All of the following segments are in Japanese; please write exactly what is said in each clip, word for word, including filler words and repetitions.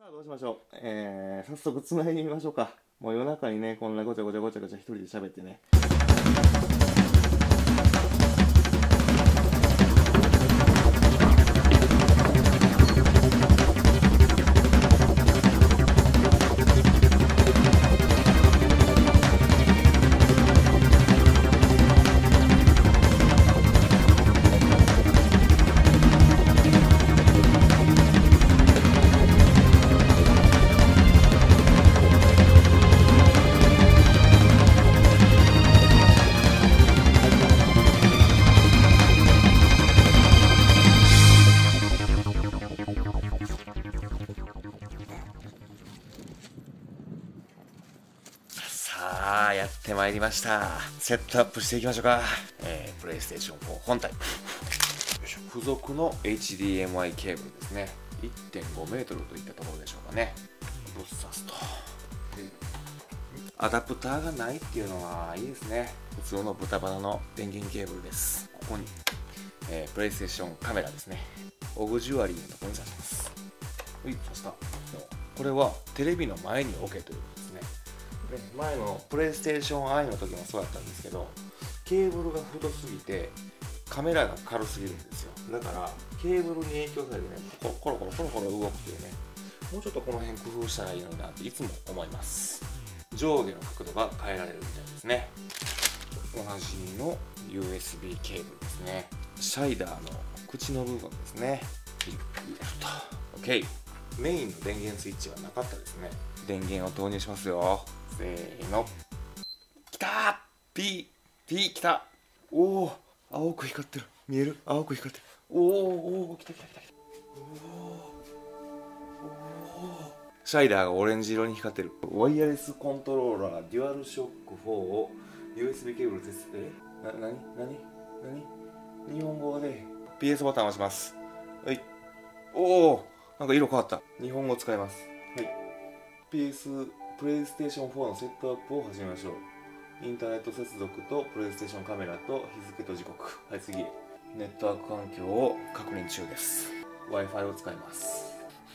さあどうしましょう。えー、早速つないでみましょうか。もう夜中にね、こんなごちゃごちゃごちゃごちゃ一人で喋ってね。さあやってまいりました。セットアップしていきましょうか。えー、プレイステーションフォー本体、よいしょ、付属の エイチディーエムアイ ケーブルですね。 いってんごメートルといったところでしょうかね。ぶっ刺すとアダプターがないっていうのはいいですね。普通の豚バラの電源ケーブルです。ここに、えー、プレイステーションカメラですね。オグジュアリーのところに刺します。はい、刺した。これはテレビの前に置けということですね。で前のプレイステーションアイの時もそうだったんですけど、ケーブルが太すぎてカメラが軽すぎるんですよ。だからケーブルに影響されてね、コロコロコロコロコロ動くというね、もうちょっとこの辺工夫したらいいのになっていつも思います。上下の角度が変えられるみたいですね。おなじみの ユーエスビー ケーブルですね。シャイダーの口の部分ですね。入れると OK。 メインの電源スイッチはなかったですね。電源を投入しますよ。せーの、きたー。 P P きた。おお、青く光ってる。見える？青く光ってる。おおおお、きたきたきたきた。おおお、シャイダーがオレンジ色に光ってる。ワイヤレスコントローラーデュアルショックフォーを ユーエスビー ケーブルです。えな、なになになに日本語で ピーエス ボタンを押します。はい。おお、なんか色変わった。日本語使います。はい。ピーエス プレイステーションフォーのセットアップを始めましょう。インターネット接続とプレイステーションカメラと日付と時刻。はい、次。ネットワーク環境を確認中です。Wi-Fi を使います。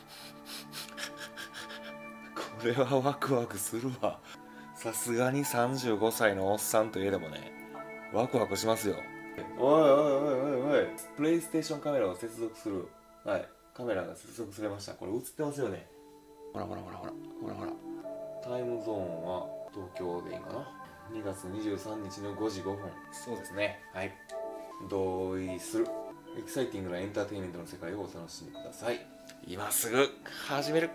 これはワクワクするわ。さすがにさんじゅうごさいのおっさんといえどもね、ワクワクしますよ。おいおいおいおいおい、プレイステーションカメラを接続する。はい、カメラが接続されました。これ映ってますよね。ほらほらほらほらほらほら。タイムゾーンは東京でいいかな。にがつにじゅうさんにちのごじごふん。そうですね。はい、同意する。エキサイティングなエンターテインメントの世界をお楽しみください。今すぐ始める。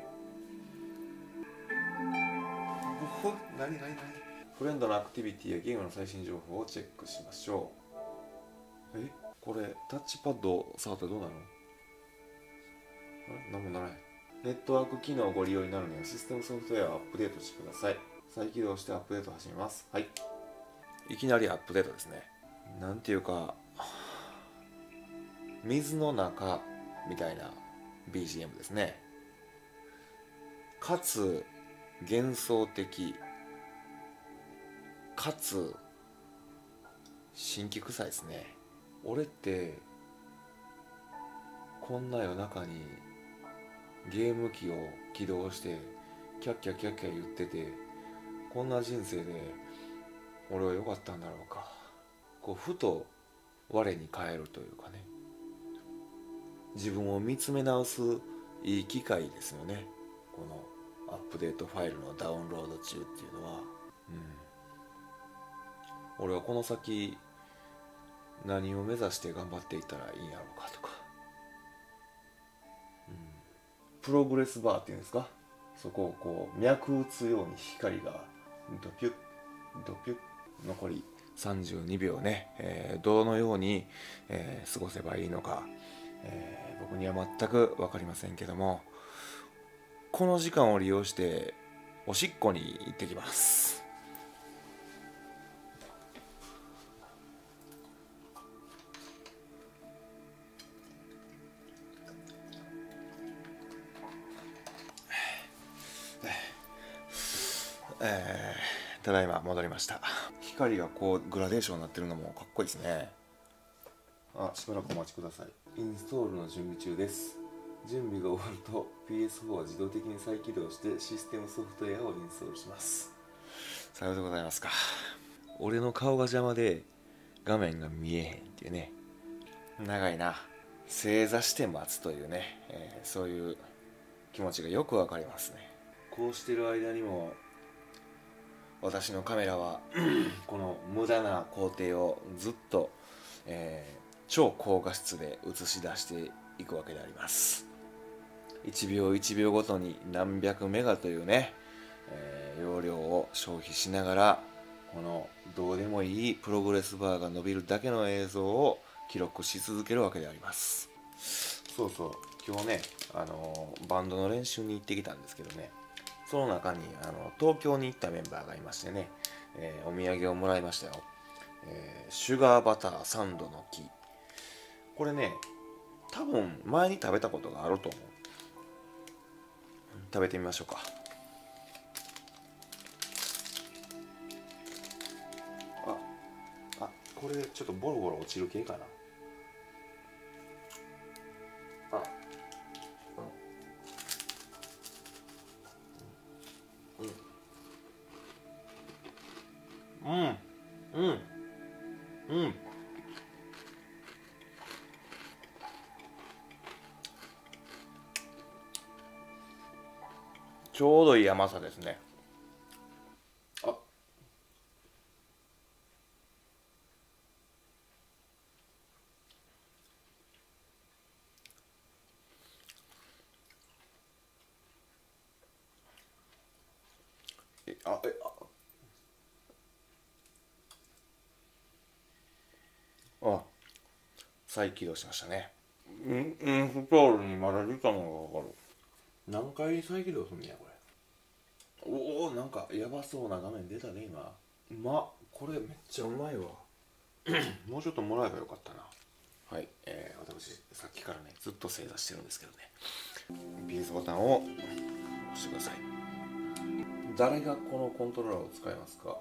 何何何。フレンドのアクティビティやゲームの最新情報をチェックしましょう。え、これタッチパッドを触ったらどうなるの？あれ、何もならない。ネットワーク機能をご利用になるにはシステムソフトウェアをアップデートしてください。再起動してアップデートを始めます。はい、いきなりアップデートですね。なんていうか水の中みたいな ビージーエム ですね。かつ幻想的かつ新規臭いですね。俺ってこんな夜中にゲーム機を起動してキャッキャキャッキャ言ってて、こんな人生で俺は良かったんだろうか。こうふと我に返るというかね、自分を見つめ直すいい機会ですよね。このアップデートファイルのダウンロード中っていうのは、うん、俺はこの先何を目指して頑張っていったらいいんやろうかとか、うん、プログレスバーっていうんですか、そこをこう脈打つように光がドピュッドピュッ。残りさんじゅうにびょうね、えー、どのように、えー、過ごせばいいのか、えー、僕には全く分かりませんけども、この時間を利用しておしっこに行ってきます。えー、ただいま戻りました。光がこうグラデーションになってるのもかっこいいですね。あ、しばらくお待ちください。インストールの準備中です。 準備が終わると ピーエスフォー は自動的に再起動してシステムソフトウェアをインストールします。さようでございますか。俺の顔が邪魔で画面が見えへんっていうね。長いな。正座して待つというね、えー、そういう気持ちがよくわかりますね。こうしてる間にも私のカメラはこの無駄な工程をずっと、えー、超高画質で映し出していくわけであります。いちびょういちびょうごとに何百メガというね、えー、容量を消費しながらこのどうでもいいプログレスバーが伸びるだけの映像を記録し続けるわけであります。そうそう、今日ね、あのー、バンドの練習に行ってきたんですけどね、その中にあの東京に行ったメンバーがいましてね、えー、お土産をもらいましたよ、えー、シュガーバターサンドの木。これね、多分前に食べたことがあると思う。食べてみましょうか。ああ、これちょっとボロボロ落ちる系かな。あ、うんうんうんうん、ちょうどいい甘さですね。あ、え、あ、え、あ、あ、再起動しましたね。うん、うん、ストールにまだ時間がかかる。何回再起動すんねやこれ。おお、なんかやばそうな画面出たね今。うま、これめっちゃうまいわもうちょっともらえばよかったな。はい、えー、私さっきからねずっと正座してるんですけどね、 ピーエス ボタンを押してください。誰がこのコントローラーを使いますか？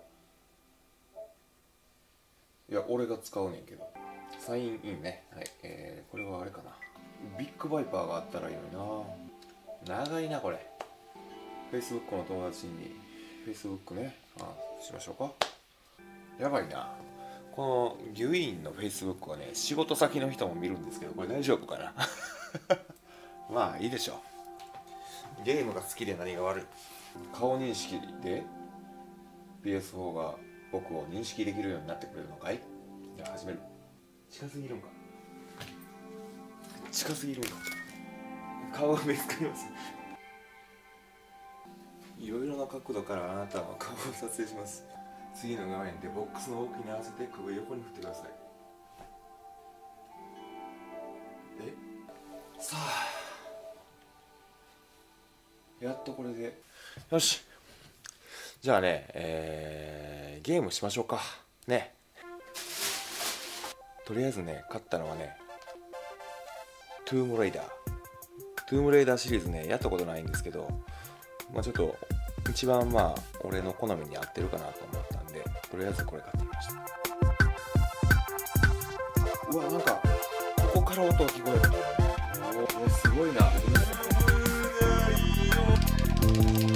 いや、俺が使うねんけど。サインインね。はい、えー、これはあれかな、ビッグバイパーがあったらいいのにな。長いなこれ。 Facebook の友達に Facebook ね、あ、しましょうか。やばいな、このギュイーンの Facebook はね、仕事先の人も見るんですけど、これ大丈夫かなまあいいでしょう。ゲームが好きで何が悪い。顔認識で ピーエスフォー が僕を認識できるようになってくれるのかい。じゃあ始める。近すぎるんか、近すぎるんか、顔が見つかります。いろいろな角度からあなたの顔を撮影します。次の画面でボックスの大きに合わせて首を横に振ってください。え、さあ、やっとこれでよし。じゃあね、えー、ゲームしましょうかね。とりあえずね、買ったのはね、トゥームレイダートゥームレイダーシリーズね、やったことないんですけど、まあちょっと一番まあ俺の好みに合ってるかなと思ったんで、とりあえずこれ買ってみました。うわ、なんかここから音が聞こえる。お、すごいな。